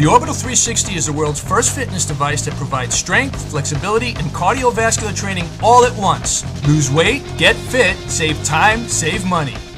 The Orbital 360 is the world's first fitness device that provides strength, flexibility, and cardiovascular training all at once. Lose weight, get fit, save time, save money.